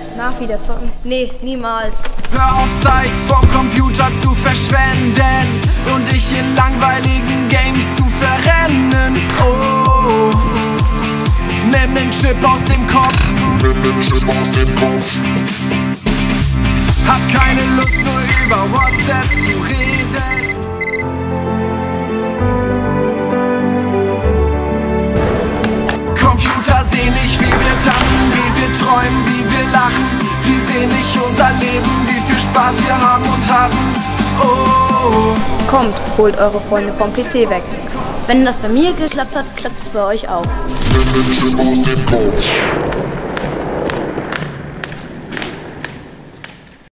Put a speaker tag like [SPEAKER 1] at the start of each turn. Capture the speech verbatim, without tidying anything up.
[SPEAKER 1] Nach wieder zocken? Nee, niemals.
[SPEAKER 2] Hör auf, Zeit vom Computer zu verschwenden und dich in langweiligen Games zu verrennen. Oh, nimm den Chip aus dem Kopf. Nimm den Chip aus dem Kopf. Hab keine Lust, nur über WhatsApp zu reden. Computer sehen nicht, wie wir tanzen, wie wir träumen, wie wir lachen. Sie sehen nicht unser Leben, wie viel Spaß wir haben und hatten. Oh.
[SPEAKER 1] Kommt, holt eure Freunde vom P C weg. Wenn das bei mir geklappt hat, klappt es bei euch auch.
[SPEAKER 2] Nimm den Chip aus dem Kopf.